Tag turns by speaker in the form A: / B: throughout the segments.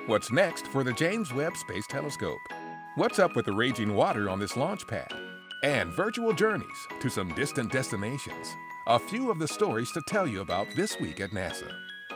A: What's next for the James Webb Space Telescope? What's up with the raging water on this launch pad? And virtual journeys to some distant destinations. A few of the stories to tell you about this week at NASA.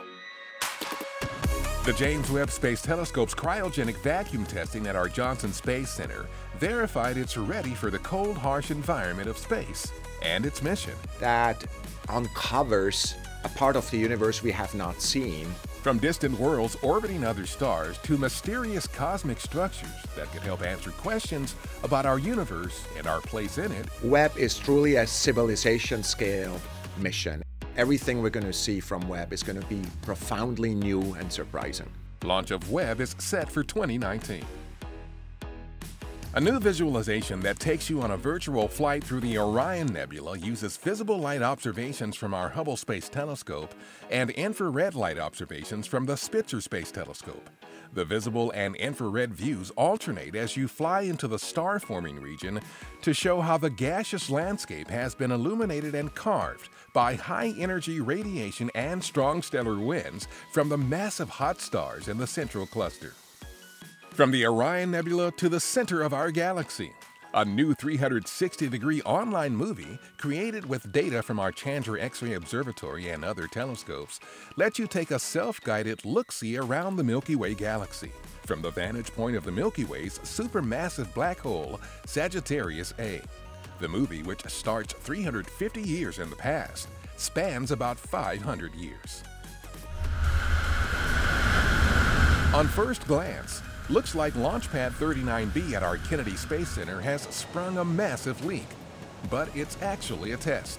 A: The James Webb Space Telescope's cryogenic vacuum testing at our Johnson Space Center verified it's ready for the cold, harsh environment of space and its mission.
B: That uncovers a part of the universe we have not seen.
A: From distant worlds orbiting other stars to mysterious cosmic structures that could help answer questions about our universe and our place in it.
B: Webb is truly a civilization-scale mission. Everything we're going to see from Webb is going to be profoundly new and surprising.
A: Launch of Webb is set for 2019. A new visualization that takes you on a virtual flight through the Orion Nebula uses visible light observations from our Hubble Space Telescope and infrared light observations from the Spitzer Space Telescope. The visible and infrared views alternate as you fly into the star-forming region to show how the gaseous landscape has been illuminated and carved by high-energy radiation and strong stellar winds from the massive hot stars in the central cluster. From the Orion Nebula to the center of our galaxy, a new 360-degree online movie created with data from our Chandra X-ray Observatory and other telescopes lets you take a self-guided look-see around the Milky Way galaxy from the vantage point of the Milky Way's supermassive black hole, Sagittarius A. The movie, which starts 350 years in the past, spans about 500 years. On first glance, looks like Launchpad 39B at our Kennedy Space Center has sprung a massive leak, but it's actually a test.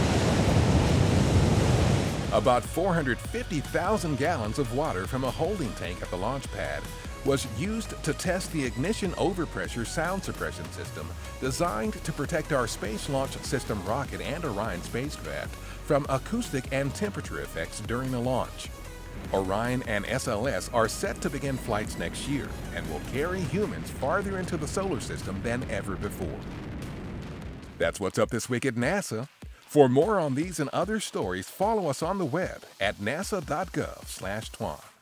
A: About 450,000 gallons of water from a holding tank at the launch pad was used to test the ignition overpressure sound suppression system designed to protect our Space Launch System rocket and Orion spacecraft from acoustic and temperature effects during the launch. Orion and SLS are set to begin flights next year and will carry humans farther into the solar system than ever before. That's what's up this week at NASA. For more on these and other stories, follow us on the web at nasa.gov/twan.